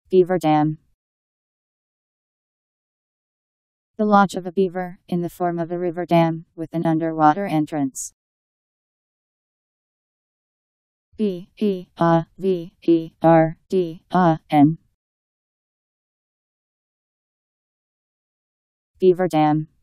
Beaver Dam. The launch of a beaver, in the form of a river dam, with an underwater entrance. B-E-A-V-E-R-D-A-N. Beaver Dam.